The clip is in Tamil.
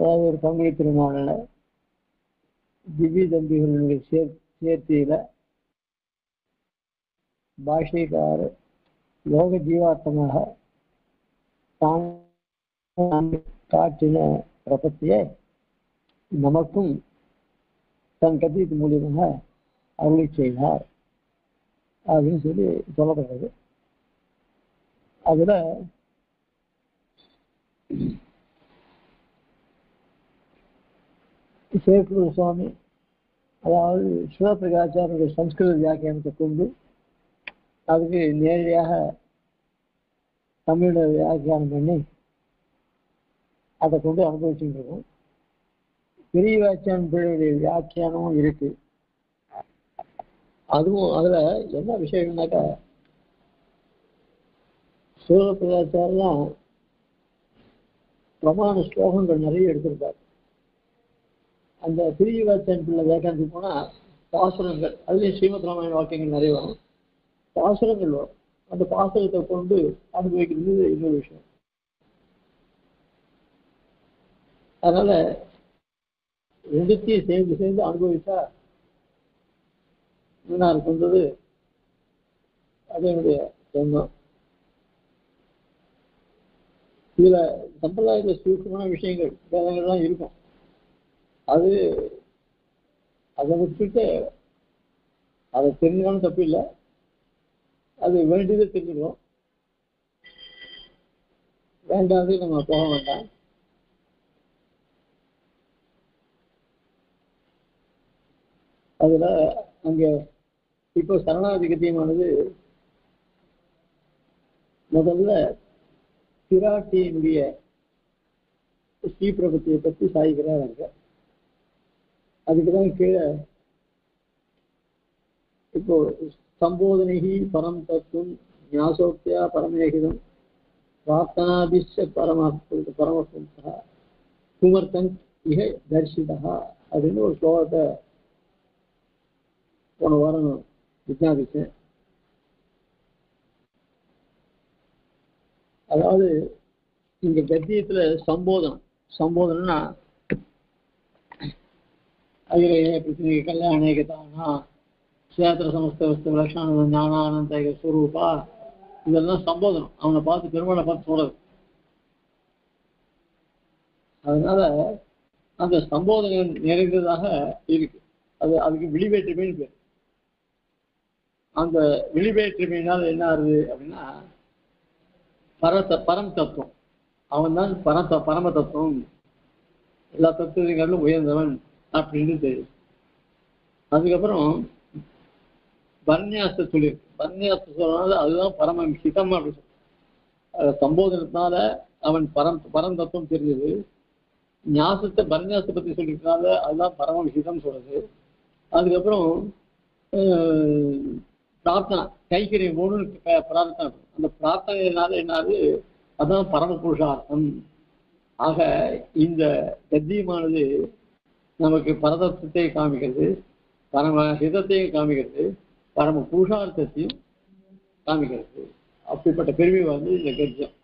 அதாவது ஒரு பங்குனி திருநாளில் திவ்ய தம்பிகளுடைய சேர்த்தியில பாஷ்யக்காரர் லோக ஜீவார்த்தமாக தான் காற்றின பிரபத்தியை நமக்கும் தன் கத்தியத்து மூலியமாக அருளை செய்தார் அப்படின்னு சொல்லி சொல்லப்படுறது. அதுல சேக்குரு சுவாமி, அதாவது சிவபிரகாச்சாரிய சம்ஸ்கிருத வியாக்கியானத்தை கொண்டு அதுக்கு நேரடியாக தமிழ வியாக்கியானம் பண்ணி அதை கொண்டு அனுபவிச்சுட்டு இருக்கோம். பெரிய வியாக்கியானம் பிள்ளையுடைய வியாக்கியானமும் இருக்கு. அதுவும் அதுல என்ன விஷயம்னாக்கா, சிவபிரகாச்சாரியம் பிரமாண ஸ்லோகங்கள் நிறைய எடுத்திருக்காரு. அந்த பெரிய வியாக்கியானம் பிள்ளை வியாக்கியானத்துக்கு போனா பாசுரங்கள், அதுலேயும் ஸ்ரீமத் ராமாயண வாக்கியங்கள் நிறைய வரும், பாசுரங்கள் வரும். அந்த பாசுரத்தை கொண்டு அனுபவிக்கிறது இன்னொரு விஷயம். அதனால ரெண்டுத்தையும் சேர்ந்து அனுபவிச்சா நல்லா இருக்குன்றது அதனுடைய எண்ணம். இதுல சம்பிரதாயத்துல சூக்ஷ்மமான விஷயங்கள் வேதங்கள்லாம் இருக்கும். அதை விட்டுட்டு அதை தெரிஞ்சுக்கணும் தப்பு இல்லை, அது வேண்டியதை தெரிஞ்சுக்கணும், வேண்டாது நம்ம போக வேண்டாம். அதுல அங்க இப்போ சரணாகதி கத்தியமானது முதல்ல பிராட்டியினுடைய ஸ்ரீபிரபத்தியை பற்றி சாய்கிறாங்க. அதுக்குதான் கீழே இப்போ சம்போதனைகி பரம் தத்துவம் ஞாசோக்தியா பரமேகிதம் பிரார்த்தனாதிஷ பரமபுருஷா குமர்த்தன் இக தர்ஷிதா அப்படின்னு ஒரு ஸ்லோகத்தை போன வாரம் விஞ்ஞாபிச்சேன். அதாவது இங்க கத்தியத்துல சம்போதனா அதில் கல்யாணேகதானா சேத்திர சமஸ்த வஸ்து லட்சண ஞானானந்த ஸ்வரூபா, இதெல்லாம் சம்போதனம். அவனை பார்த்து பெருமாளை பார்த்து சொல்றது. அதனால அந்த சம்போதனை நிறைந்ததாக இருக்கு. அதுக்கு விழிவேற்றுமைன்னு பேர். அந்த விழிவேற்றுமையினால் என்ன ஆகுது அப்படின்னா, பரம் தத்துவம், அவன் தான் பரம தத்துவம், எல்லா தத்துவங்களும் உயர்ந்தவன் அப்படின்னு தெரியும். அதுக்கப்புறம் பர்ணியாசத்தை சொல்லியிருக்கு. பர்ணியாசத்தை சொல்றதுனால அதுதான் பரம ஹிதம் அப்படின்னு சொல்லி, சம்போதனத்தினால அவன் பரம் தத்துவம் தெரிஞ்சது. ஞாசத்தை பர்ணியாசத்தை பத்தி சொல்லியிருக்கனால அதுதான் பரம ஹிதம் சொல்றது. அதுக்கப்புறம் பிரார்த்தனை கைக்கரியம் போது பிரார்த்தனை, அந்த பிரார்த்தனையினால என்னாது அதுதான் பரம புருஷார்த்தம். ஆக இந்த கத்தியமானது நமக்கு பரதத்துவத்தை காமிக்கிறது, பரம ஹிதத்தையும் காமிக்கிறது, பரம புருஷார்த்தத்தையும் காமிக்கிறது. அப்படிப்பட்ட பெருமை வந்து இந்த கத்தியம்.